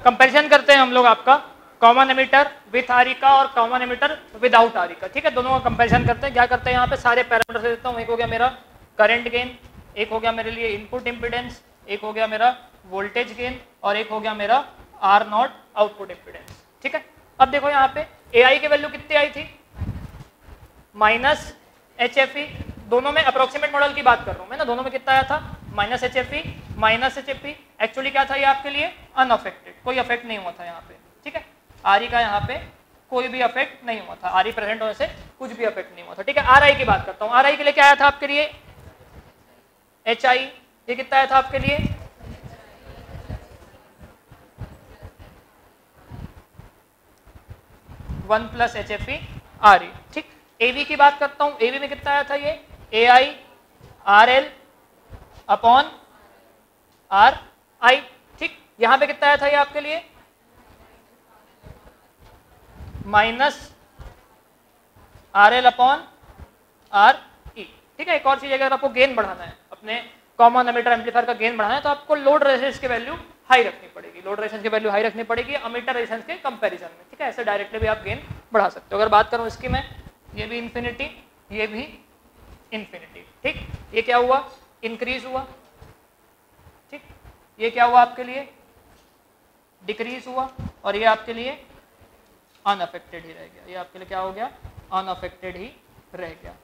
Comparison करते हैं हम लोग आपका कॉमन एमिटर विथ आरी का और कॉमन एमिटर विदाउट आरी का, ठीक है। दोनों का कंपैरिजन करते हैं। क्या करते हैं यहाँ पे सारे पैरामीटर देता हूँ। एक हो गया मेरा करंट गेन, एक हो गया मेरे लिए इनपुट इम्पीडेंस, एक हो गया मेरा वोल्टेज गेन और एक हो गया मेरा आर नॉट आउटपुट इम्पीडेंस, ठीक है। अब देखो यहाँ पे ए आई की वैल्यू कितनी आई थी, माइनस एच एफ ई। दोनों में अप्रोक्सीमेट मॉडल की बात कर रहा हूँ मैं ना, दोनों में कितना आया था, minus H F E minus H F E. Actually क्या था ये आपके लिए अनअफेक्टेड, कोई अफेक्ट नहीं हुआ था यहाँ पे, ठीक है। आर ई का यहाँ पे कोई भी अफेक्ट नहीं हुआ था, आर ई प्रेजेंट होने से कुछ भी अफेक्ट नहीं हुआ था, ठीक है। आर आई की बात करता हूँ। आर आई के लिए क्या आया था आपके लिए, एच आई। ये कितना आया था आपके लिए, one plus H F E R E, ठीक। एवी की बात करता हूं। एवी में कितना आया था ये, A I R L upon R I, ठीक। यहां पे कितना आया था ये आपके लिए, minus R L upon R E, ठीक है। एक और चीज, अगर आपको गेन बढ़ाना है, अपने कॉमन एमिटर एम्पलीफायर का गेन बढ़ाना है, तो आपको लोड रेजिस्टेंस की वैल्यू हाई रखनी पड़ेगी, लोड रेजिस्टेंस की वैल्यू हाई रखनी पड़ेगी अमीटर रेजिस्टेंस के कंपैरिजन में, ठीक है। ऐसे डायरेक्टली भी आप गेन बढ़ा सकते हो। अगर बात करूं इसकी मैं, ये भी इंफिनिटी, ये भी इंफिनिटी, ठीक। ये क्या हुआ, इंक्रीज हुआ, ठीक। ये क्या हुआ आपके लिए, डिक्रीज हुआ, और ये आपके लिए अनअफेक्टेड ही रह गया। ये आपके लिए क्या हो गया, अनअफेक्टेड ही रह गया।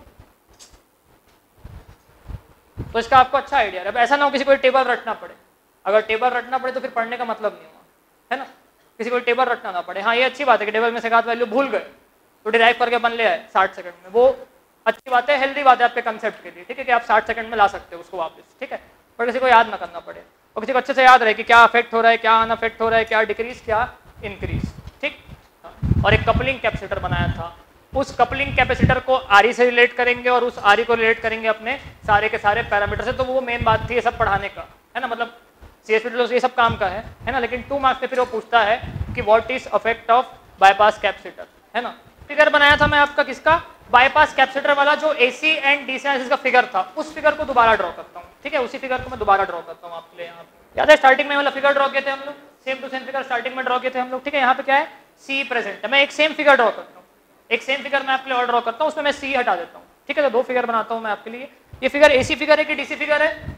तो इसका आपको अच्छा आइडिया है। अब ऐसा ना हो किसी को टेबल रटना पड़े, अगर टेबल रटना पड़े तो फिर पढ़ने का मतलब नहीं हुआ, है ना। किसी को टेबल रटना ना पड़े। हाँ ये अच्छी बात है कि टेबल में से घात वैल्यू भूल गए तो डिराइव करके बन ले आए 60 सेकंड में, वो अच्छी बात है, हेल्दी बात है आपके कंसेप्ट के लिए, ठीक है, कि आप 60 सेकंड में ला सकते हो उसको वापस, ठीक है। पर किसी को याद ना करना पड़े और किसी को अच्छे से याद रहे कि क्या अफेक्ट हो रहा है, क्या अनअफेक्ट हो रहा है, क्या डिक्रीज क्या इंक्रीज, ठीक। और एक कपलिंग कैपेसिटर बनाया था, उस कपलिंग कैपेसिटर को आरी से रिलेट करेंगे और उस आरी को रिलेट करेंगे अपने सारे के सारे पैरामीटर से। तो वो मेन बात थी ये सब पढ़ाने का, है ना। मतलब सीएसपी ये सब काम का है ना। लेकिन 2 मार्क्स में फिर वो पूछता है कि what is affect of bypass capacitor, है ना। फिगर बनाया था मैं आपका किसका, बाईपास कैपेसिटर वाला, जो एसी एंड डीसी एनालिसिस का फिगर था, उस फिगर को दोबारा ड्रॉ करता हूँ, ठीक है। उसी फिगर को मैं दोबारा ड्रॉ करता हूँ आपके लिए। यहाँ पे याद है स्टार्टिंग में वाला फिगर ड्रॉ किए थे हम लोग, same to same figure starting में ड्रॉ किए थे हम लोग, ठीक है। यहाँ पे क्या है, सी प्रेजेंट है। मैं एक सेम फिगर ड्रॉ करता हूँ, एक सेम फिगर मैं आपके लिए और ड्रॉ करता हूँ, उसमें मैं सी हटा देता हूँ, ठीक है। तो 2 फिगर बनाता हूँ मैं आपके लिए। ये फिगर एसी फिगर है कि डीसी फिगर है,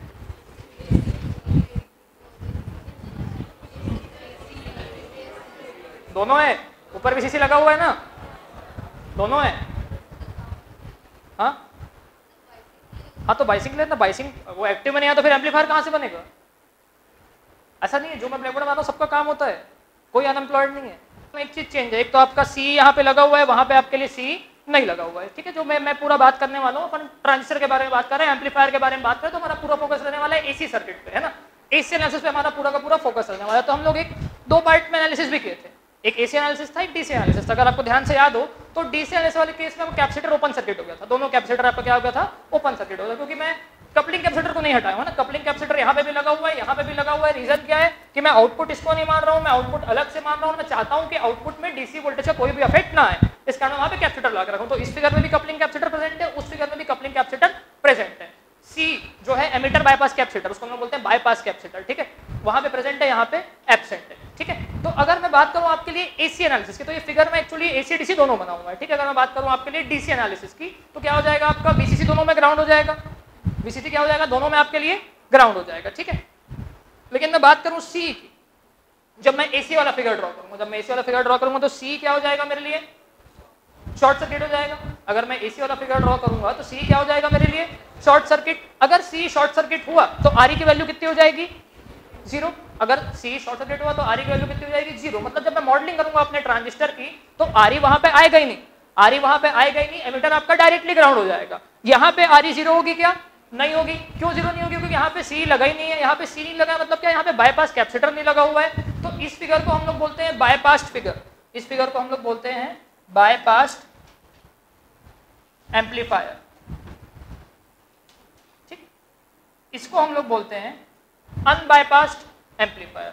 दोनों है। ऊपर भी सीसी लगा हुआ है ना, दोनों है। हाँ हाँ, तो बाइसिंग लेना, बाइसिंग वो एक्टिव में नहीं आया तो फिर एम्पलीफायर कहाँ से बनेगा। ऐसा नहीं है जो मैं ब्लैकबोर्ड मानता हूँ सबका काम होता है, कोई अनएम्प्लॉयड नहीं है। एक चीज चेंज है, एक तो आपका सी यहाँ पे लगा हुआ है, वहां पे आपके लिए सी नहीं लगा हुआ है, ठीक है। जो मैं पूरा बात करने वाला हूँ, अपन ट्रांजिस्टर के बारे में बात कर रहे हैं, एम्पलीफायर के बारे में बात करें तो हमारा पूरा फोकस रहने वाला है एसी सर्किट पे, है ना। एसी एनालिसिस पे हमारा पूरा का पूरा फोकस रहने वाला है। तो हम लोग एक 2 पार्ट में एनालिसिस भी किए थे, एक एसी एनालिसिस था, एक डीसी एनालिसिस था। अगर आपको ध्यान से याद हो तो डीसी एनालिसिस वाले केस में कैपेसिटर ओपन सर्किट हो गया था, दोनों कैपेसिटर आपका क्या हो गया था, ओपन सर्किट हो गया, क्योंकि मैं कपलिंग कैपेसिटर को नहीं हटाया हूं ना। कपलिंग कैपेसिटर यहाँ पे भी लगा हुआ है, यहाँ पे भी लगा हुआ है। रीजन क्या है कि मैं आउटपुट इसको नहीं मान रहा हूँ, मैं आउटपुट अलग से मान रहा हूँ। मैं चाहता हूँ कि आउटपुट में डीसी वोल्टेज का कोई भी इफेक्ट ना आए, इस कारण वहां पे कैपेसिटर लगा रखा हूं। तो इस फिगर में भी कपलिंग कैपेसिटर प्रेजेंट है, उस फिगर में भी कपलिंग कैपेसिटर प्रेजेंट है। सी जो है एमिटर बाईपास कैपेसिटर, उसको हम लोग बोलते हैं बाईपास कैपेसिटर, ठीक है। वहां पे प्रेजेंट है, यहाँ पे एब्सेंट है, ठीक है। तो अगर मैं बात करूं आपके लिए एसी एनालिसिस की, तो ये फिगर में एक्चुअली एसी डीसी दोनों बनाऊंगा, ठीक है। अगर मैं बात करूं आपके लिए डीसी एनालिसिस की, तो क्या हो जाएगा आपका, वीसीसी दोनों में ग्राउंड हो जाएगा, वीसीसी क्या हो जाएगा, दोनों में आपके लिए ग्राउंड हो जाएगा, ठीक है। लेकिन मैं बात करूं सी की, जब मैं एसी वाला फिगर ड्रॉ करूंगा, जब मैं एसी वाला फिगर ड्रॉ करूंगा तो सी क्या हो जाएगा मेरे लिए, शॉर्ट सर्किट हो जाएगा। अगर मैं एसी वाला फिगर ड्रॉ करूंगा तो सी क्या हो जाएगा मेरे लिए, शॉर्ट सर्किट। अगर सी शॉर्ट सर्किट हुआ तो आर की वैल्यू कितनी हो जाएगी, 0। अगर सी शॉर्ट सर्किट हुआ तो आर की वैल्यू कितनी हो जाएगी, 0। मतलब जब मैं मॉडलिंग करूंगा अपने ट्रांजिस्टर की तो आर वहां पे आएगा ही नहीं, आर वहां पे आएगा ही नहीं, एमिटर आपका डायरेक्टली ग्राउंड हो जाएगा। यहाँ पे आर 0 होगी क्या, नहीं होगी। क्यों 0 नहीं होगी, क्योंकि यहाँ पे सी लगा ही नहीं है। यहाँ पे सी नहीं लगा मतलब क्या, यहाँ पे बाईपास कैपेसिटर नहीं लगा हुआ है। तो इस फिगर को हम लोग बोलते हैं बाईपास फिगर, इस फिगर को हम लोग बोलते हैं बाईपास एम्पलीफायर, ठीक। इसको हम लोग बोलते हैं अनबाईपास्ड एम्पलीफायर।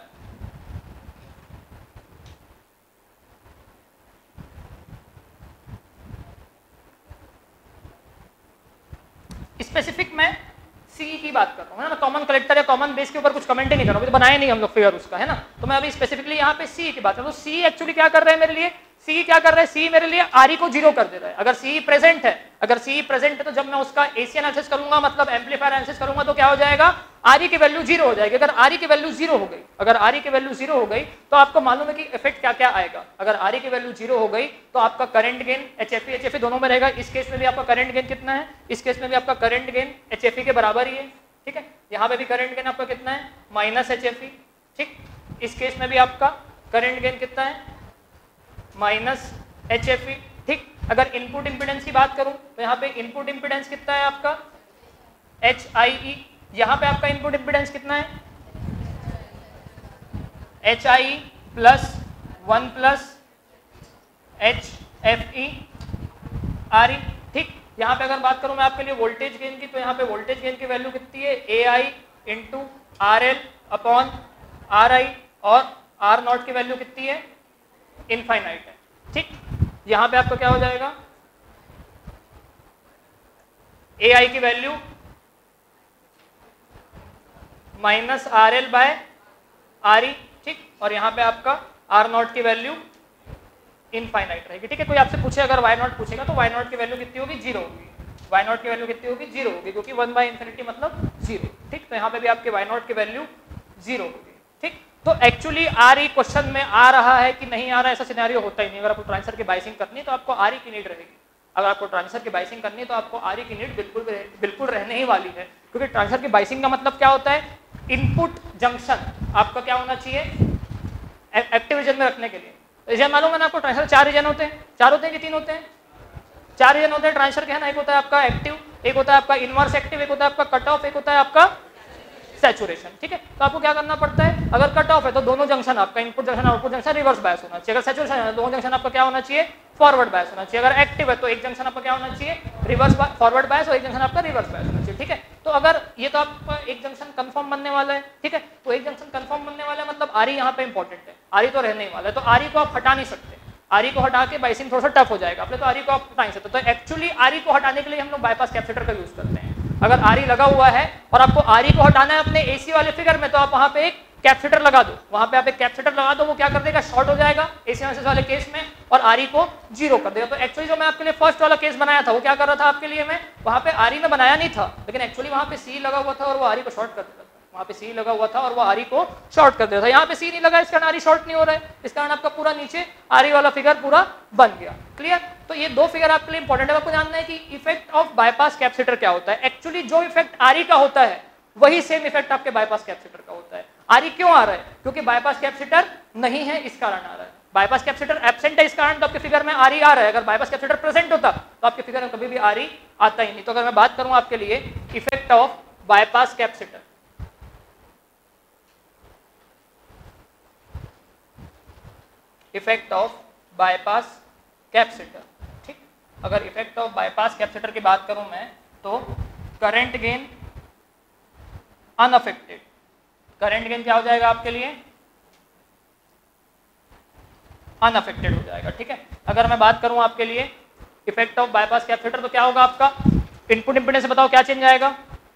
स्पेसिफिक मैं सी की बात कर रहा हूँ, है ना, कॉमन कलेक्टर या कॉमन बेस के ऊपर कुछ कमेंट ही नहीं कर रहा हूँ, बनाया नहीं हम लोग फिगर उसका, है ना। तो मैं अभी स्पेसिफिकली यहाँ पे सी की बात कर रहा हूँ। सी एक्चुअली क्या कर रहा है मेरे लिए, सी क्या कर रहा है, सी मेरे लिए आर को जीरो कर दे रहा है। अगर सी प्रेजेंट है, अगर सी प्रेजेंट है तो जब मैं उसका एसी एनालिसिस करूंगा, मतलब एम्पलीफायर एनालिसिस करूंगा, तो क्या हो जाएगा, आर की वैल्यू जीरो हो जाएगी। अगर आर की वैल्यू जीरो हो गई, अगर आर की वैल्यू जीरो हो गई तो आपको मालूम है कि इफेक्ट क्या क्या आएगा। अगर आर की वैल्यू जीरो हो गई तो आपका करंट गेन एचएफई दोनों में रहेगा। इस केस में भी आपका करंट गेन कितना है, इस केस में भी आपका करंट गेन एचएफई के बराबर ही है, ठीक है। यहाँ पे भी करंट गेन आपका कितना है, माइनस एचएफई, ठीक। इस केस में भी आपका करंट गेन कितना है, माइनस एचएफई, ठीक। अगर इनपुट इंपीडेंस की बात करूं तो यहाँ पे इनपुट इंपीडेंस कितना है आपका, HIE। यहाँ पे आपका इनपुट इंपीडेंस कितना है, HIE plus 1 plus HFE RE, ठीक। यहाँ पे अगर बात करूं मैं आपके लिए वोल्टेज गेन की, तो यहाँ पे वोल्टेज गेन की वैल्यू कितनी है, AI into RL upon RI, और R0 की वैल्यू कितनी है, इनफाइनाइट है, ठीक। यहाँ पे आपका क्या हो जाएगा, AI की value minus RL by RE, ठीक। और यहाँ पे आपका R0 की वैल्यू इनफाइनाइट रहेगी, ठीक है। कोई आपसे पूछे, अगर Y0 पूछेगा तो Y0 की वैल्यू कितनी होगी, जीरो होगी। Y0 की वैल्यू कितनी होगी, जीरो होगी, क्योंकि 1/∞ मतलब जीरो, ठीक। तो यहाँ पे भी आपके Y0 की वैल्यू जीरो होगी, ठीक। तो एक्चुअली RE क्वेश्चन में आ रहा है कि नहीं आ रहा है, ऐसा सिनेरियो होता ही नहीं। अगर आपको ट्रांसफर की बाइसिंग करनी है तो आपको RE की नीड रहेगी। अगर आपको ट्रांसफर की बाइसिंग करनी है तो आपको RE की नीड बिल्कुल रहने ही वाली है, क्योंकि ट्रांसफर की बाइसिंग का मतलब क्या होता है, इनपुट जंक्शन आपका क्या होना चाहिए, एक्टिव रीजन में रखने के लिए। रीजन मालूम है ना आपको, ट्रांसफर 4 रीजन होते हैं, 4 होते हैं कि 3 होते हैं, 4 रीजन होते हैं ट्रांसफर के, है ना। एक होता है आपका एक्टिव, एक होता है आपका इनवर्स एक्टिव, एक होता है आपका कट ऑफ, एक होता है आपका सैचुरेशन, ठीक है। तो आपको क्या करना पड़ता है, अगर कट ऑफ है तो दोनों जंक्शन आपका input junction output junction reverse bias होना चाहिए। अगर सैचुरेशन है दोनों जंक्शन आपका क्या होना चाहिए, फॉरवर्ड बायस होना चाहिए। अगर एक्टिव है तो एक जंक्शन आपका क्या होना चाहिए, रिवर्स फॉरवर्ड बायस, और एक जंक्शन आपका रिवर्स बायस होना चाहिए, ठीक है। तो अगर ये तो आपका एक जंक्शन कंफर्म बनने वाला है, ठीक है। तो एक जंक्शन कंफर्म बनने वाला है मतलब RE यहाँ पे इंपॉर्टेंट है, RE तो रहने ही वाला है। तो RE को आप हटा नहीं सकते, RE को हटा के बाइसिंग थोड़ा सा टफ हो जाएगा अपने, तो RE को आप हटा नहीं सकते। तो एक्चुअली RE को हटाने के लिए हम लोग बाईपास कैपेसिटर का यूज करते हैं। अगर RE लगा हुआ है और आपको RE को हटाना है अपने AC वाले फिगर में, तो आप वहां पे एक कैपेसिटर लगा दो, वहां पे आप एक कैपेसिटर लगा दो, वो क्या कर देगा, शॉर्ट हो जाएगा AC एनालिसिस वाले केस में, और RE को जीरो कर देगा। तो एक्चुअली जो मैं आपके लिए फर्स्ट वाला केस बनाया था वो क्या कर रहा था आपके लिए, मैं वहां पे RE में बनाया नहीं था, लेकिन एक्चुअली वहां पे C लगा हुआ था और वो RE को शॉर्ट कर देता था। वहां पे C लगा हुआ था और वो RE को शॉर्ट कर देता था। यहाँ पे C नहीं लगा, इस कारण RE शॉर्ट नहीं हो रहा है, इस कारण आपका पूरा नीचे RE वाला फिगर पूरा बन गया। क्लियर। तो ये दो फिगर आपके लिए इंपॉर्टेंट है। आपको जानना है कि इफेक्ट ऑफ बाईपास कैपेसिटर क्या होता है। एक्चुअली जो इफेक्ट RE का होता है वही सेम इफेक्ट आपके बाईपास कैपेसिटर का होता है। RE क्यों आ रहा है, क्योंकि बाईपास कैपेसिटर नहीं है इस कारण आ रहा है। बाईपास कैपेसिटर एब्सेंट है इस कारण तो आपके फिगर में RE आ रहा है। अगर बाईपास कैपेसिटर प्रेजेंट होता तो आपके फिगर में कभी भी RE आता ही नहीं। तो अगर मैं बात करूं आपके लिए effect of bypass capacitor, effect of bypass capacitor, ठीक। अगर इफेक्ट ऑफ बाईपास कैपेसिटर की बात करूं मैं, तो current gain unaffected. Current gain क्या हो जाएगा आपके लिए, अनअफेक्टेड हो जाएगा, ठीक है। अगर मैं बात करूं आपके लिए इफेक्ट ऑफ बाईपास कैपेसिटर, तो क्या होगा आपका, इनपुट इंपीडेंस से बताओ क्या चेंज आएगा,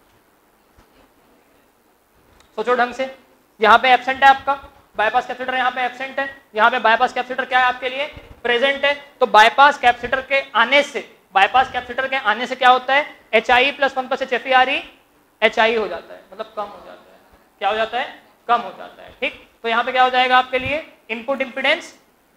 सोचो ढंग से। यहाँ पे एब्सेंट है आपका बाईपास कैपेसिटर, यहाँ पे एब्सेंट है, यहाँ पे बाईपास कैपेसिटर क्या है आपके लिए, प्रेजेंट है। तो बाईपास कैपेसिटर के आने से, बाईपास कैपेसिटर के आने से क्या होता है, HIE plus 1 plus HFE RE HIE हो जाता है, मतलब कम हो जाता है। क्या हो जाता है, कम हो जाता है, ठीक। तो यहाँ पे क्या हो जाएगा आपके लिए, input impedance,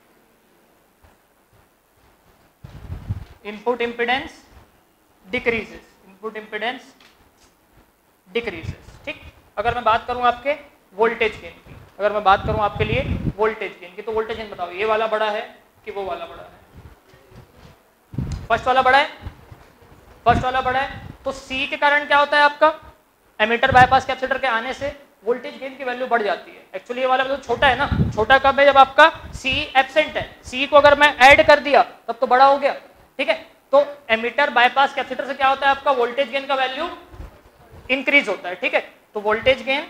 input impedance decreases, input impedance decreases, ठीक। अगर मैं बात करूं आपके वोल्टेज गेन की, अगर मैं बात करूं आपके लिए वोल्टेज गेन की, तो वोल्टेज गेन बताओ ये वाला बड़ा है कि वो वाला बड़ा है, फर्स्ट वाला बड़ा है, फर्स्ट वाला बड़ा है। तो C के कारण क्या होता है आपका, एमीटर बाईपास कैपेसिटर के आने से वोल्टेज गेन की वैल्यू बढ़ जाती है। एक्चुअली ये वाला तो छोटा है ना, छोटा कब है, जब आपका C एब्सेंट है। C को अगर मैं ऐड कर दिया तब तो बड़ा हो गया, ठीक है। तो एमीटर बाईपास कैपेसिटर से क्या होता है आपका, वोल्टेज गेन का वैल्यू इंक्रीज होता है, ठीक है। तो voltage gain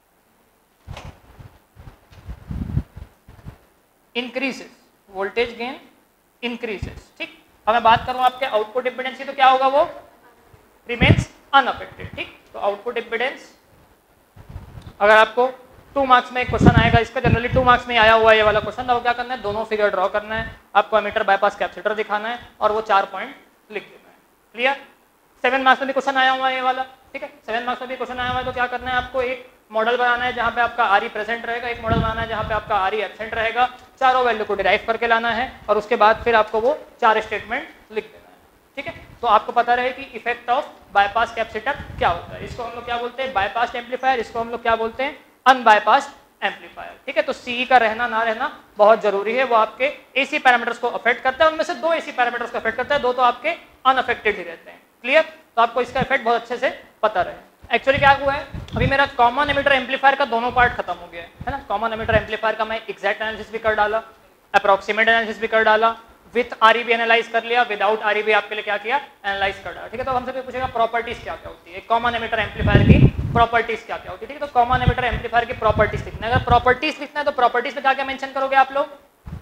increases, voltage gain increases, ठीक। अब मैं बात करूं आपके आउटपुट इंपीडेंस की, तो क्या होगा, वो रिमेन्स अनअफेक्टेड, ठीक। तो आउटपुट इम्पिडेंस, अगर आपको 2 मार्क्स में एक क्वेश्चन आएगा, इसका जनरली 2 मार्क्स में आया हुआ है ये वाला क्वेश्चन, तो क्या करना है, दोनों फिगर ड्रॉ करना है, आपको एमीटर बाईपास कैपेसिटर दिखाना है और वो 4 पॉइंट लिख देना है। क्लियर? 7 मार्क्स में भी क्वेश्चन आया हुआ है ये वाला, ठीक है, 7 मार्क्स में भी क्वेश्चन आया हुआ है, तो क्या करना है आपको, एक मॉडल बनाना है जहां पे आपका आर प्रेजेंट रहेगा, एक मॉडल बनाना है जहां पे आपका आर एब्सेंट रहेगा, चारों वैल्यू को डिराइव करके लाना है और उसके बाद फिर आपको वो 4 स्टेटमेंट लिख देना है। ठीक है, तो आपको पता रहे कि इफेक्ट ऑफ बाईपास कैपेसिटर क्या होता है। इसको हम लोग क्या बोलते हैं, बाईपास एम्पलीफायर, इसको हम लोग क्या बोलते हैं, अनबाईपास एम्पलीफायर। ठीक है, तो सीई का रहना ना रहना बहुत जरूरी है, वो आपके एसी पैरामीटर्स को अफेक्ट करता है, उनमें से 2 एसी पैरामीटर्स को अफेक्ट करता है, 2 तो आपके अनअफेक्टेड ही रहते हैं। क्लियर? तो आपको इसका इफेक्ट बहुत अच्छे से पता रहे। एक्चुअली क्या हुआ है, अभी मेरा कॉमन एमिटर एम्पलीफायर का दोनों पार्ट खत्म हो गया है ना। कॉमन एमिटर एम्पलीफायर का मैं एग्जैक्ट एनालिसिस भी कर डाला, अप्रोक्सीमेट एनालिसिस भी कर डाला, विथ आरईबी एनालाइज कर लिया, विदाउट आरईबी आपके लिए क्या किया, एनालाइज कर डाला। ठीक है, तो हमसे भी पूछेगा प्रॉपर्टीज क्या क्या होती है, कॉमन एमिटर एम्पलीफायर की प्रॉपर्टीज क्या क्या होती है। ठीक है, तो कॉमन एमिटर एम्पलीफायर की प्रॉपर्टीज लिखना है। अगर प्रॉपर्टीज लिखना है तो प्रॉपर्टीज में क्या क्या मेंशन करोगे आप लोग,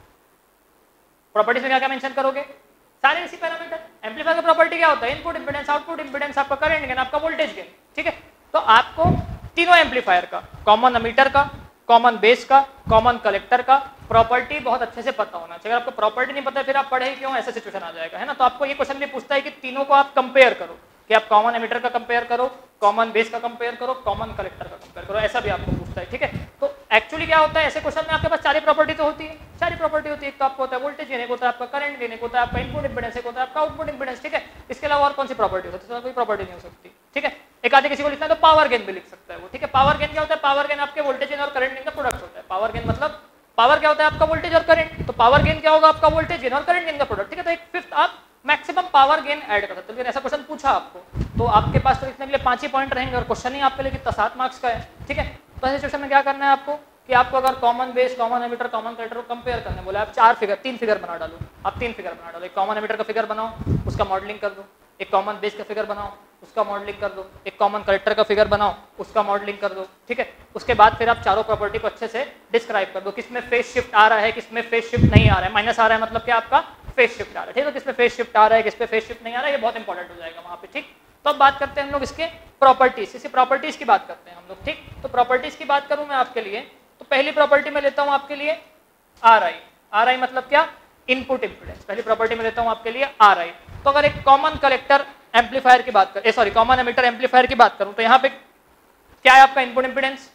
प्रॉपर्टीज में क्या क्या मेंशन करोगे, सारे इसी पैरामीटर। एम्पलीफायर का प्रॉपर्टी क्या होता है, इनपुट इंपेडेंस, आउटपुट इंपेडेंस, आपका करंट गेन, आपका वोल्टेज गेन। ठीक है, तो आपको तीनों एम्पलीफायर का, कॉमन एमीटर का, कॉमन बेस का, कॉमन कलेक्टर का प्रॉपर्टी बहुत अच्छे से पता होना चाहिए। अगर आपको प्रॉपर्टी नहीं पता है फिर आप पढ़े क्यों, ऐसा सिचुएशन आ जाएगा, है ना। तो आपको ये क्वेश्चन भी पूछता है कि तीनों को आप कंपेयर करो, कि आप कॉमन एमीटर का कंपेयर करो, कॉमन बेस का कंपेयर करो, कॉमन कलेक्टर का कंपेयर करो, ऐसा भी आपको पूछता है। ठीक है, तो एक्चुअली क्या होता है, ऐसे क्वेश्चन में आपके पास सारी प्रॉपर्टी तो होती है, सारी प्रॉपर्टी होती है। एक तो आपको होता है वोल्टेज गेन, एक होता है आपका करंट गेन, एक होता है आपका इनपुट इंपेडेंस, एक होता है आपका आउटपुट इंपेडेंस। ठीक है, इसके अलावा और कौन सी प्रॉपर्टी होती है, कोई प्रॉपर्टी नहीं हो सकती। ठीक है, एक आधे किसी को लिखना है तो पावर गेन भी लिख सकता है वो। ठीक है, पावर गेन क्या होता है, पावर गेन आपके वोल्टेज गेन और करंट गेन का प्रोडक्ट होता है। पावर गेन मतलब पावर क्या होता है आपका वोल्टेज और करंट, तो पावर गेन क्या होगा आपका वोल्टेज गेन और करंट गेन का प्रोडक्ट। ठीक है, तो एक फिफ्थ आप मैक्सिमम पावर गेन ऐड कर सकते हो। लेकिन ऐसा क्वेश्चन पूछा आपको तो आपके पास तो लिखने के लिए 5 ही पॉइंट रहेंगे और क्वेश्चन ही आपके लिए कितना 7 मार्क्स का है। ठीक है, तो ऐसे सिचुएशन में क्या करना है आपको, कि आपको अगर common base, common emitter, common collector को कंपेयर करने बोले, आप 3 फिगर बना डालो, आप 3 फिगर बना डालो। एक कॉमन एमीटर का फिगर बनाओ, उसका मॉडलिंग कर दो, एक कॉमन बेस का फिगर बनाओ, उसका मॉडलिंग कर दो, एक कॉमन कलेक्टर का फिगर बनाओ, उसका मॉडलिंग कर दो। ठीक है, उसके बाद फिर आप चारों प्रॉपर्टी को अच्छे से डिस्क्राइब कर दो, किसमें फेज शिफ्ट आ रहा है, किसमें फेज शिफ्ट नहीं आ रहा है, माइनस आ रहा है मतलब क्या आपका फेज शिफ्ट आ रहा है। ठीक है, किसमें फेज शिफ्ट आ रहा है, किसमें फेज शिफ्ट नहीं आ रहा है, ये बहुत इंपॉर्टेंट हो जाएगा वहां पे। ठीक, तो अब बात करते हैं हम लोग इसके प्रॉपर्टीज, इसी प्रॉपर्टीज की बात करते हैं हम लोग। ठीक, तो प्रॉपर्टीज की बात करूं मैं आपके लिए, तो पहली प्रॉपर्टी में लेता हूं आपके लिए आर आई। आर आई मतलब क्या, इनपुट इंपेडेंस। पहली प्रॉपर्टी में लेता हूं आपके लिए आर आई। तो अगर एक कॉमन कलेक्टर एम्पलीफायर की बात करें, सॉरी कॉमन एमीटर एम्पलीफायर की बात करूं, तो यहाँ पे क्या है आपका इनपुट इंपेडेंस,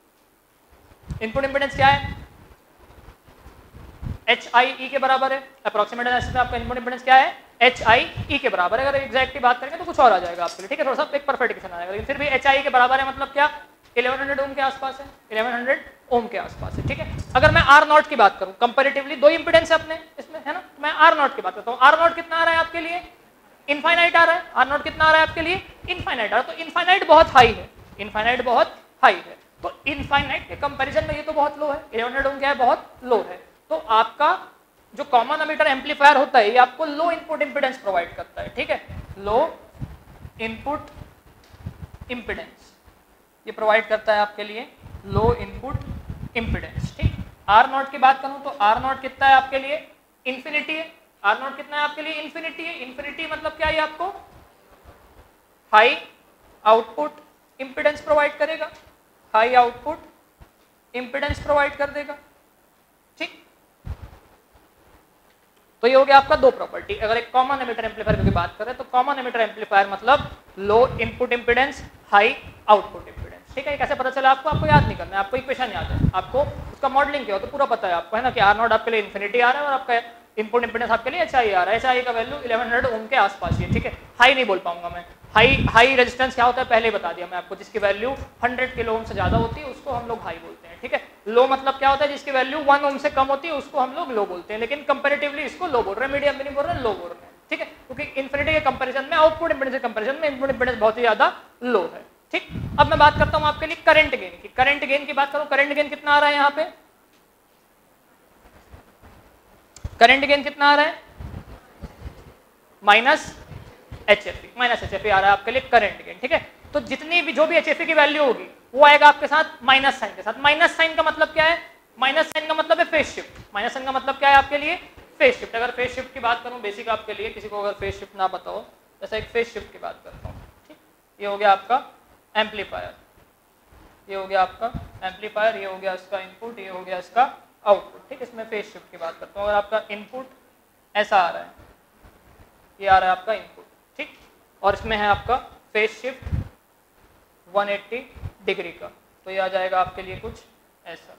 इनपुट इंपेडेंस क्या है, HIE के बराबर है। अप्रोक्सीमेट एनालिसिस में आपका इनपुट इंपेडेंस क्या है, HIE के बराबर है। अगर एग्जैक्ट की बात करेंगे तो कुछ और आ जाएगा आपके लिए। ठीक है, थोड़ा सा एक परफेक्ट क्वेश्चन आएगा, लेकिन फिर भी HIE के बराबर है मतलब क्या, 1100 ओम के आसपास है, 1100 ओम के आसपास है। ठीक है, अगर मैं R नॉट की बात करूं, कंपैरेटिवली 2 इंपेडेंस है अपने इसमें, है ना, तो मैं R नॉट की बात करता हूं। R नॉट कितना आ रहा है आपके लिए, इनफाइनाइट आ रहा है। R नॉट कितना आ रहा है आपके लिए, इनफाइनाइट आ रहा है। तो इनफाइनाइट बहुत हाई है, इनफाइनाइट बहुत हाई है, तो इनफाइनाइट के कंपैरिजन में ये तो बहुत लो है, 1100 ओम क्या है, बहुत लो है। तो आपका जो कॉमन एमीटर एम्पलीफायर होता है ये आपको लो इनपुट इंपेडेंस प्रोवाइड करता है। ठीक है, लो इनपुट इंपेडेंस ये प्रोवाइड करता है आपके लिए, लो इनपुट इंपेडेंस। ठीक, आर नॉट की बात करूं तो आर नॉट कितना है आपके लिए, इंफिनिटी है। आर नॉट कितना है आपके लिए, इंफिनिटी है। इंफिनिटी मतलब क्या है, आपको हाई आउटपुट इंपेडेंस प्रोवाइड करेगा, हाई आउटपुट इंपेडेंस प्रोवाइड कर देगा। ठीक, तो ये हो गया आपका 2 प्रॉपर्टी। अगर एक कॉमन एमीटर एम्पलीफायर की बात करें तो कॉमन एमीटर एम्पलीफायर मतलब low input impedance, high output impedance. ठीक है, कैसे पता चला आपको, आपको याद नहीं करना है, आपको इक्वेशन याद है, आपको उसका मॉडलिंग क्या हो तो पूरा पता है आपको, है ना, कि आर नॉट आपके लिए इन्फिनिटी आ रहा है और आपका इनपुट इंपेडेंस आपके लिए HIE आ रहा है। HIE का वैल्यू 1100 ओम के आसपास ही है। ठीक है, हाई नहीं बोल पाऊंगा मैं, हाई रेजिस्टेंस क्या होता है पहले ही बता दिया मैं आपको, जिसकी वैल्यू 100 किलो ओम से ज्यादा होती है उसको हम लोग हाई बोलते हैं। ठीक है, लो मतलब क्या होता है, जिसकी वैल्यू 1 ओम से कम होती है उसको हम लोग लो बोलते हैं, लेकिन कंपैरेटिवली इसको लो बोल रहे हैं, मीडियम भी नहीं बोल रहे हैं, लो बोल रहे हैं। ठीक है, क्योंकि इन्फिनिटी के कंपैरिजन में, आउटपुट इंपेडेंस के कंपैरिजन में इनपुट इंपेडेंस बहुत ही ज्यादा लो है। ठीक, अब मैं बात करता हूं आपके लिए करंट गेन की। करंट गेन की बात करूं, करंट गेन कितना आ रहा है यहाँ पे, करंट गेन कितना आ रहा है, माइनस HFE आ रहा है आपके लिए करंट गेन। ठीक है, तो जितनी भी जो भी HFE की वैल्यू होगी वो आएगा आपके साथ माइनस साइन के साथ। माइनस साइन का मतलब क्या है, माइनस साइन का मतलब है फेज शिफ्ट। माइनस साइन का मतलब क्या है आपके लिए, फेज शिफ्ट। अगर फेज शिफ्ट की बात करूं बेसिक आपके लिए, किसी को अगर फेज शिफ्ट ना पता हो, जैसे एक फेज शिफ्ट की बात करता हूं। ठीक, ये हो गया आपका एम्पलीफायर, ये हो गया आपका एम्पलीफायर, ये हो गया इसका इनपुट, ये हो गया इसका आउटपुट। ठीक है, इसमें फेज शिफ्ट की बात करता हूँ। अगर आपका इनपुट ऐसा आ रहा है, ये आ रहा है आपका इनपुट, ठीक, और इसमें है आपका फेज शिफ्ट 180 डिग्री का, तो ये आ जाएगा आपके लिए कुछ ऐसा।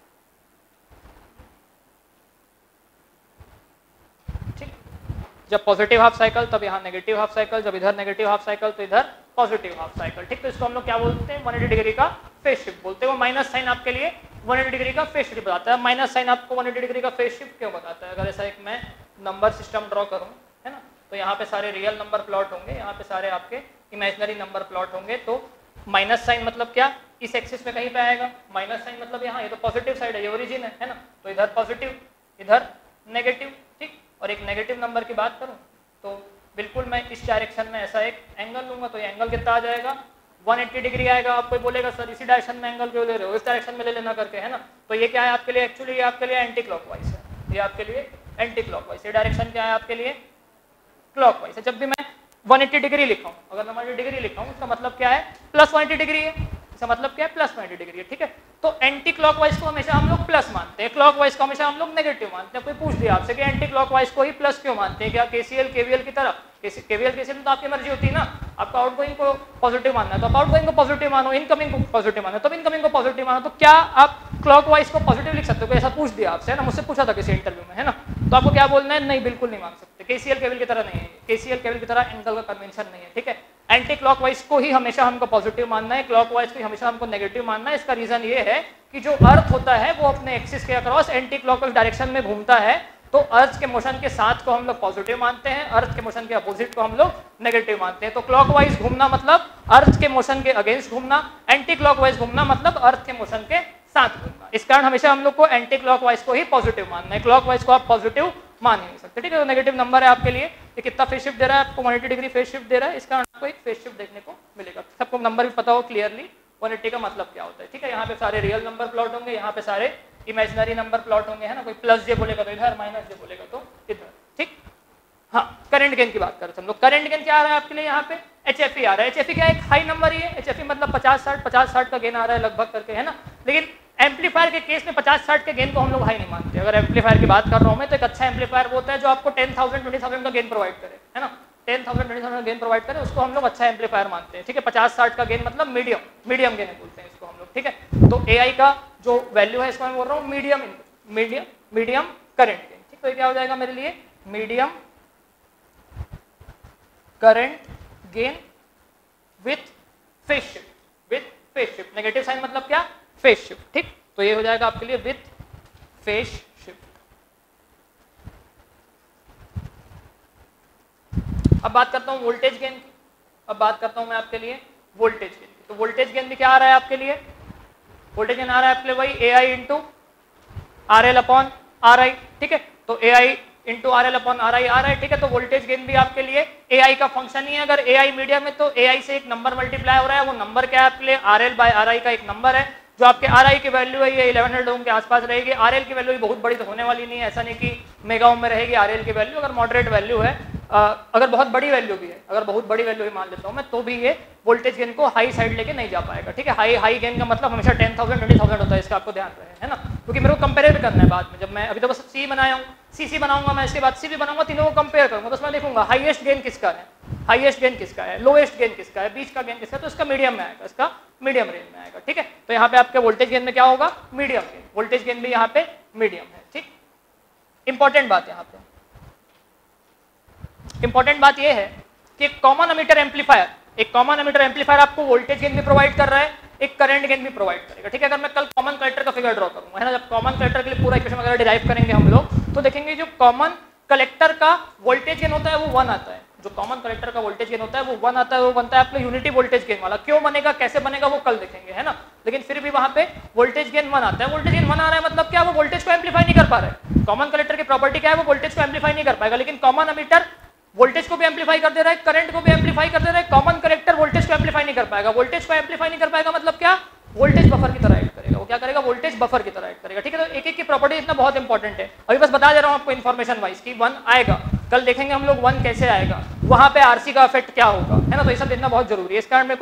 ठीक, जब पॉजिटिव हाफ साइकिल तब यहाँ नेगेटिव हाफ साइकिल, जब इधर नेगेटिव हाफ साइकिल तो इधर पॉजिटिव हाफ साइकिल। ठीक, तो इसको हम लोग क्या बोलते हैं, 180 डिग्री का फेज शिफ्ट बोलते हैं। वो माइनस साइन आपके लिए 180 डिग्री का फेज शिफ्ट बताता है। माइनस साइन आपको 180 डिग्री का फेज शिफ्ट क्यों बताता है? अगर ऐसा एक मैं नंबर सिस्टम ड्रॉ करूँ, है ना, तो यहाँ पे सारे रियल नंबर प्लॉट होंगे, यहाँ पे सारे आपके इमेजिनरी नंबर प्लॉट होंगे। तो माइनस साइन मतलब क्या, इस एक्सिस में कहीं पे आएगा। माइनस साइन मतलब यहाँ, ये तो पॉजिटिव साइड है, ये ओरिजिन है ना, तो इधर पॉजिटिव इधर नेगेटिव। ठीक, और एक नेगेटिव नंबर की बात करूँ तो बिल्कुल मैं इस डायरेक्शन में ऐसा एक एंगल लूंगा, तो ये एंगल कितना आ जाएगा, 180 डिग्री आएगा। आप कोई बोलेगा सर इसी डायरेक्शन में एंगल क्यों ले रहे हो, इस डायरेक्शन में ले लेना करके, है ना। तो ये क्या है आपके लिए, एक्चुअली ये आपके लिए एंटी क्लॉकवाइज है, ये आपके लिए एंटी क्लॉकवाइज। ये डायरेक्शन क्या है आपके लिए, क्लॉकवाइज है। जब भी मैं 180 डिग्री लिखाऊं, अगर मैं 180 डिग्री लिखाऊं, इसका मतलब क्या है, प्लस 180 डिग्री है। इसका मतलब क्या है, प्लस 180 डिग्री है। ठीक है, तो एंटी क्लॉकवाइज को हमेशा हम लोग प्लस मानते हैं, क्लॉकवाइज को हमेशा हम लोग नेगेटिव मानते हैं। कोई पूछ दिया आपसे कि एंटी क्लॉकवाइज को ही प्लस क्यों मानते हैं, क्या केसीएल केवीएल की तरह? केवीएल केसीएल में तो आपकी मर्जी होती है ना, आपका आउटगोइंग को पॉजिटिव मानना है तो आप आउटगोइंग को पॉजिटिव मानो, इनकमिंग को पॉजिटिव मानो तो इनकमिंग को पॉजिटिव मानो। तो क्या आप क्लॉकवाइज को पॉजिटिव लिख सकते हो? ऐसा पूछ दिया आपसे, है ना, मुझसे पूछा था किसी इंटरव्यू में, है ना, तो आपको क्या बोलना है, नहीं बिल्कुल नहीं मान सकते, केसीएल केवीएल की तरह नहीं है, केसीएल केवीएल की तरह एंगल का कन्वेंशन नहीं है। ठीक है, एंटी क्लॉकवाइज को ही हमेशा हमको पॉजिटिव मानना है, क्लॉकवाइज को ही हमेशा हमको नेगेटिव मानना है। इसका रीजन ये है कि जो अर्थ होता है वो अपने एक्सिस के अक्रॉस एंटी क्लॉकवाइज डायरेक्शन में घूमता है, तो अर्थ के मोशन के साथ को हम लोग पॉजिटिव मानते हैं, अर्थ के मोशन के अपोजिट को हम लोग नेगेटिव मानते हैं। तो क्लॉकवाइज घूमना मतलब अर्थ के मोशन के अगेंस्ट घूमना, एंटी क्लॉकवाइज घूमना मतलब अर्थ के मोशन के साथ घूमना। इस कारण हमेशा हम लोग को एंटी क्लॉकवाइज को ही पॉजिटिव मानना है, क्लॉकवाइज को आप पॉजिटिव मान ही नहीं सकते। ठीक है, तो नेगेटिव नंबर है आपके लिए, ये कितना फेज शिफ्ट दे रहा है आपको, 180 डिग्री फेज शिफ्ट दे रहा है, इस कारण आपको एक फेज शिफ्ट देखने को मिलेगा। सबको नंबर भी पता हो क्लियरली 180 का मतलब क्या होता है। ठीक है, यहाँ पे सारे रियल नंबर प्लॉट होंगे, यहाँ पे सारे इमेजिनरी नंबर प्लॉट होंगे, है ना, कोई प्लस जे बोलेगा तो इधर, माइनस जे बोलेगा तो इधर। ठीक, हाँ, करंट गेन की बात कर रहे थे हम लोग। करंट गेन क्या आ रहा है आपके लिए, यहाँ पे HFE आ रहा है। HFE क्या एक हाई नंबर ही है, HFE मतलब 50-60 का गेन आ रहा है लगभग करके, है ना। लेकिन एम्पलीफायर के केस में 50-60 के गेन को हम लोग हाई नहीं मानते। अगर एम्पलीफायर की बात कर रहा हूँ मैं, तो एक अच्छा एम्पलीफायर वो होता है जो आपको 10,000-20,000 का गेन प्रोवाइड करे, है ना, 10,000-20,000 का गेन प्रोवाइड करे, उसको हम लोग अच्छा एम्पलीफायर मानते हैं। ठीक है, 50-60 का गेन मतलब मीडियम गेन बोलते हैं इसको हम लोग। ठीक है, तो AI का जो वैल्यू है इसको मैं बोल रहा हूँ मीडियम करंट गेन। ठीक, तो ये क्या हो जाएगा मेरे लिए, medium current gain with phase shift, negative sign मतलब क्या, फेज शिफ्ट। ठीक, तो ये हो जाएगा आपके लिए विथ फेज शिफ्ट। अब बात करता हूं वोल्टेज गेन की, अब बात करता हूं मैं आपके लिए वोल्टेज गेन की। तो वोल्टेज गेन भी क्या आ रहा है आपके लिए, वोल्टेज गेन आ रहा है आपके लिए वही AI इंटू RL/RI। ठीक है, तो AI इंटू RL/RI आ रहा है। ठीक है, तो वोल्टेज गेन भी आपके लिए AI का फंक्शन ही है। अगर AI मीडियम है तो AI से एक नंबर मल्टीप्लाई हो रहा है, वो नंबर क्या है आपके लिए, RL/RI का एक नंबर है। जो आपके RI की वैल्यू है ये 1100 ओम के आसपास रहेगी। RL की वैल्यू बहुत बड़ी तो होने वाली नहीं है, ऐसा नहीं कि मेगा ओम में रहेगी RL की वैल्यू। अगर मॉडरेट वैल्यू है, अगर बहुत बड़ी वैल्यू भी है, अगर बहुत बड़ी वैल्यू ही मान लेता हूँ मैं, तो भी ये वोल्टेज गेन को हाई साइड लेके नहीं जा पाएगा। ठीक है, हाई गेन का मतलब हमेशा 10,000-20,000 होता है, इसका आपको ध्यान रहे, है ना, क्योंकि मेरे को कंपेयर भी करना है बाद में। जब मैं अभी तो बस C बनाया हूँ, CC बनाऊंगा मैं, इसके बाद C भी बनाऊंगा, तीनों को कंपेयर करूंगा, तो उसमें देखूंगा हाईएस्ट गेन किसका है, हाईएस्ट गेन किसका है, लोएस्ट गेन किसका है, बीच का गेन किसका है, तो इसका मीडियम में आएगा, इसका मीडियम रेंज में आएगा। ठीक है, तो यहाँ पे आपके वोल्टेज गेन में क्या होगा, मीडियम गेन, वोल्टेज गेन भी यहाँ पे मीडियम है। ठीक, इंपॉर्टेंट बात यहाँ पे, इंपॉर्टेंट बात यह है कि एक कॉमन एमिटर एम्पलीफायर आपको वोल्टेज गेन भी प्रोवाइड कर रहा है, एक करंट गेन भी प्रोवाइड करेगा। ठीक है, अगर मैं कल कॉमन कलेक्टर का फिगर ड्रॉ करूंगा, है ना, जब कॉमन कलेक्टर के लिए पूरा इक्वेशन वगैरह डिराइव करेंगे हम लोग, तो देखेंगे जो कॉमन कलेक्टर का वोल्टेज गेन होता है वो 1 आता है। जो कॉमन कलेक्टर का वोल्टेज गेन होता है वो 1 आता है, वो बनता है आपका यूनिटी वोल्टेज गेन वाला। क्यों बनेगा, कैसे बनेगा, वो कल देखेंगे, है ना। लेकिन फिर भी वहां पे वोल्टेज गेन 1 आता है। वोल्टेज गेन 1 आ रहा है मतलब क्या, वो वोल्टेज को एम्पलीफाई नहीं कर पा रहा है। कॉमन कलेक्टर की प्रॉपर्टी क्या है, वो वोल्टेज को एम्पलीफाई नहीं कर पाएगा, लेकिन कॉमन एमिटर वोल्टेज को भी एम्पलीफाई कर दे रहा है, करंट को भी एम्पलीफाई कर दे रहा है। कॉमन कलेक्टर वोल्टेज को एम्पलीफाई नहीं कर पाएगा। वोल्टेज को एम्पलीफाई नहीं कर पाएगा मतलब क्या, वोल्टेज बफर की तरह एक्ट करेगा। वो क्या करेगा, वोल्टेज बफर की तरह एक्ट करेगा। ठीक है, तो एक एक की प्रॉपर्टी इतना बहुत इंपॉर्टेंट है, अभी बस बता दे रहा हूं आपको इन्फॉर्मेशन वाइज कि 1 आएगा, कल देखेंगे हम लोग 1 कैसे आएगा, वहां पे RC का इफेक्ट क्या होगा, है ना, तो ये सब देखना बहुत जरूरी है। इस कारण मेरे को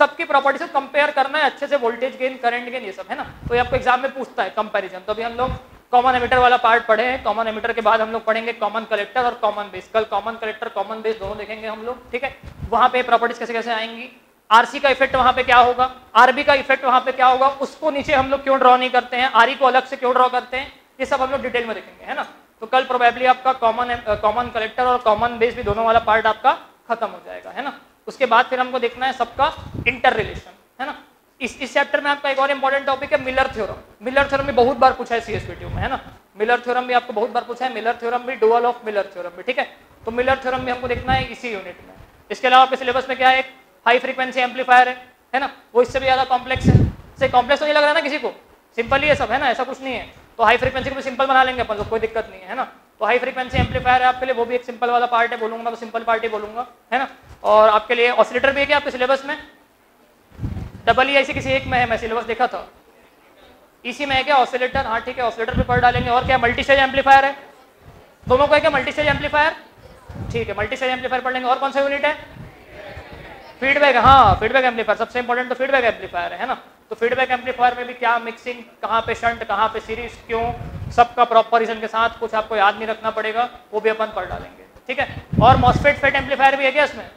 सबकी प्रॉपर्टी से कंपेयर करना है अच्छे से, वोल्टेज गेन, करंट गेन, ये सब है ना। तो ये आपको एग्जाम में पूछता है कंपैरिजन। तो अभी हम लोग कॉमन एमिटर वाला पार्ट पढ़े हैं। कॉमन एमिटर के बाद हम लोग पढ़ेंगे कॉमन कलेक्टर और कॉमन बेस। कल कॉमन कलेक्टर कॉमन बेस दोनों देखेंगे हम लोग, ठीक है। वहां पे प्रॉपर्टीज कैसे कैसे आएंगी, आरसी का इफेक्ट वहां पे क्या होगा, आरबी का इफेक्ट वहां पे क्या होगा, उसको नीचे हम लोग क्यों ड्रॉ नहीं करते हैं, आरई को अलग से क्यों ड्रॉ करते हैं, ये सब हम लोग डिटेल में देखेंगे, है ना। तो कल प्रोबेबली आपका कॉमन कलेक्टर और कॉमन बेस भी दोनों वाला पार्ट आपका खत्म हो जाएगा, है ना। उसके बाद फिर हमको देखना है सबका इंटर रिलेशन, है ना। इस चैप्टर में आपका एक और इंपॉर्टेंट टॉपिक है मिलर थ्योरम। मिलर थ्योरम भी बहुत बार पूछा है सीएसपीटी में, है ना। मिलर थ्योरम भी आपको बहुत बार पूछा है, मिलर थ्योरम भी, डुअल ऑफ मिलर थ्योरम भी, ठीक है। तो मिलर थ्योरम भी हमको देखना है इसी यूनिट में। इसके अलावा आपके सिलेबस में क्या है, एक हाई फ्रीक्वेंसी एम्पलीफायर है ना, वो इससे भी ज्यादा कॉम्प्लेक्स है। इससे कॉम्प्लेक्स तो नहीं लग रहा ना किसी को, सिंपल ही है सब, है ना, ऐसा कुछ नहीं है। तो हाई फ्रीक्वेंसी को भी सिंपल बना लेंगे अपन लोग, कोई दिक्कत नहीं है ना। तो हाई फ्रीक्वेंसी एम्पलीफायर है आपके लिए, वो भी एक सिंपल वाला पार्ट है, बोलूंगा तो सिंपल पार्ट ही बोलूंगा, है ना। और आपके लिए ऑसिलेटर भी है क्या आपके सिलेबस में, डबल ई ऐसी किसी एक में है, मैं सिलेबस देखा था, इसी में है क्या ऑसिलेटर, हाँ ठीक है, ऑसिलेटर भी पढ़ डालेंगे। और क्या मल्टी स्टेज एम्पलीफायर है, दोनों को है क्या मल्टी स्टेज एम्पलीफायर, ठीक है, मल्टी स्टेज एम्पलीफायर पढ़ लेंगे। और कौन सा यूनिट है, फीडबैक, हाँ फीडबैक एम्पलीफायर, सबसे इंपॉर्टेंट तो फीडबैक एम्पलीफायर है ना। तो फीडबैक एम्पलीफायर में भी क्या मिक्सिंग, कहाँ पे शंट, कहाँ पे सीरीज, क्यों, सबका प्रॉपर रीजन के साथ, कुछ आपको याद नहीं रखना पड़ेगा, वो भी अपन पढ़ डालेंगे, ठीक है। और मॉसफेट फेट एम्पलीफायर भी है क्या इसमें,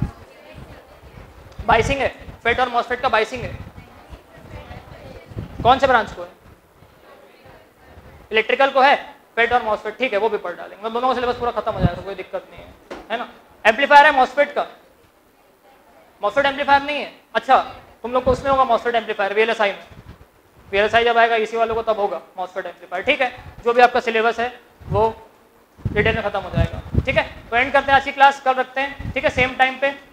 बाइसिंग है, फेट और मॉसफेट का बाइसिंग है, कौन से ब्रांच को है, इलेक्ट्रिकल को है, फेट और मॉसफेट, ठीक है, वो भी पढ़ डालेंगे। मतलब दोनों का सिलेबस पूरा खत्म हो जाएगा, कोई दिक्कत नहीं है ना। एम्पलीफायर है मॉसफेट का, मॉसफेट एम्पलीफायर नहीं है, अच्छा तुम लोग को उसमें होगा मॉसफेट एम्पलीफायर, वीएलएसआई में, वीएलएसआई जब आएगा इसी वालों को तब होगा मॉसफेट एम्पलीफायर, ठीक है। जो भी आपका सिलेबस है वो डिटेल में खत्म हो जाएगा, ठीक है। तो एंड करते हैं आज की क्लास, कल रखते हैं, ठीक है, सेम टाइम पे।